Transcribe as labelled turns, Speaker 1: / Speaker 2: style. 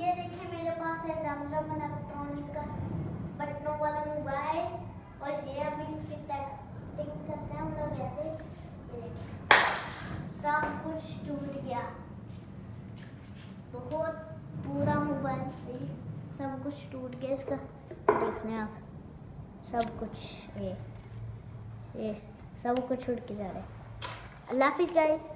Speaker 1: ये देखिए मेरे पास है सैमसंग इलेक्ट्रॉनिक का बटनों वाला मोबाइल और ये अभी इसकी टेक्सटिंग करते हैं हम लोग ऐसे। ये सब कुछ टूट गया, बहुत पूरा मोबाइल सब कुछ टूट गया इसका। देखने आप सब कुछ ये सब कुछ उड़ के जा रहा है। अल्लाह हाफिज़ गाइस।